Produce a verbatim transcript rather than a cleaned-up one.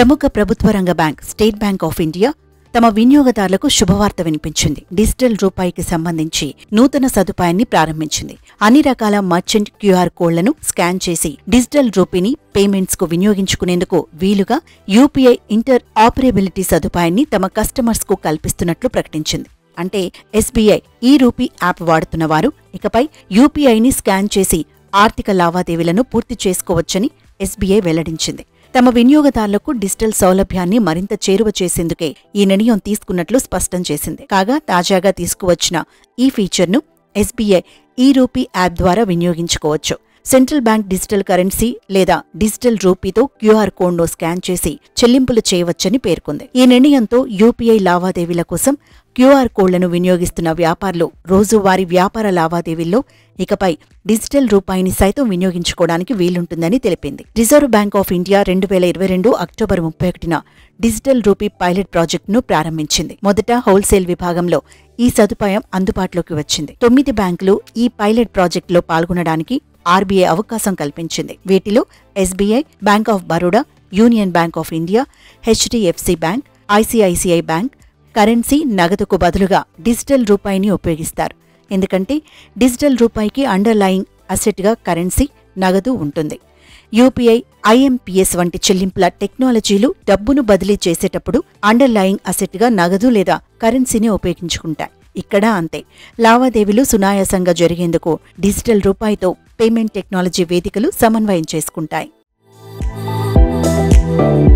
ప్రముఖ ప్రభుత్వ రంగ bank State Bank of India తమ వినియోగదారులకు శుభవార్త వినిపించింది. డిజిటల్ రూపాయికి సంబంధించి నూతన సదుపాయాన్ని ప్రారంభించింది. అన్ని రకాల మర్చెంట్ క్యూఆర్ కోడ్లను స్కాన్ చేసి డిజిటల్ రూపీని పేమెంట్స్ కు వినియోగించుకునేందుకు వీలుగా యూపీఐ ఇంటర్ ఆపరేబిలిటీ సదుపాయాన్ని తమ కస్టమర్స్ కు కల్పిస్తున్నట్లు ప్రకటించింది. అంటే ఎస్బీఐ ఈ రూపీ యాప్ వాడుతున్న వారు ఇకపై యూపీఐని స్కాన్ చేసి ఆర్థిక లావాదేవీలను పూర్తి చేసుకోవచ్చని ఎస్బీఐ వెల్లడించింది. తమ వినియోగదారులకు డిజిటల్ సౌలభ్యాన్ని మరింత చేరువ చేసేందుకే ఈ నిర్ణయం తీసుకున్నట్లు స్పష్టం చేసింది. కాగా తాజాగా తీసుకువచ్చిన ఈ ఫీచర్ను ఎస్బీఐ ఈ రూపీ యాప్ ద్వారా వినియోగించుకోవచ్చు. సెంట్రల్ బ్యాంక్ డిజిటల్ కరెన్సీ లేదా డిజిటల్ రూపీతో క్యూఆర్ కోడ్ను స్కాన్ చేసి చెల్లింపులు చేయవచ్చని పేర్కొంది. ఈ నిర్ణయంతో యూపీఐ లావాదేవీల కోసం క్యూఆర్ కోడ్లను వినియోగిస్తున్న వ్యాపారులు రోజువారీ వ్యాపార లావాదేవీల్లో ఇకపై డిజిటల్ రూపాయిని సైతం వినియోగించుకోవడానికి వీలుంటుందని తెలిపింది. రిజర్వ్ బ్యాంక్ ఆఫ్ ఇండియా రెండు వేల ఇరవై రెండు అక్టోబర్ ముప్పై ఒకటిన డిజిటల్ రూపీ పైలట్ ప్రాజెక్టును ప్రారంభించింది. మొదట హోల్సేల్ విభాగంలో ఈ సదుపాయం అందుబాటులోకి వచ్చింది. తొమ్మిది బ్యాంకులు ఈ పైలట్ ప్రాజెక్టులో పాల్గొనడానికి ఆర్బీఐ అవకాశం కల్పించింది. వీటిలో SBI, Bank of Baroda, Union Bank of India, HDFC Bank, ICICI Bank currency నగదుకు బదులుగా డిజిటల్ రూపాయిని ఉపయోగిస్తారు. ఎందుకంటే డిజిటల్ రూపాయికి అండర్లయింగ్ అసెట్గా కరెన్సీ నగదు ఉంటుంది. యూపీఐ, ఐఎంపీఎస్ వంటి చెల్లింపుల టెక్నాలజీలు డబ్బును బదిలీ చేసేటప్పుడు అండర్లయింగ్ అసెట్గా నగదు లేదా కరెన్సీని ఉపయోగించుకుంటాయి. ఇక్కడ అంతే. లావాదేవీలు సునాయాసంగా జరిగేందుకు డిజిటల్ రూపాయితో పేమెంట్ టెక్నాలజీ వేదికలు సమన్వయం చేసుకుంటాయి.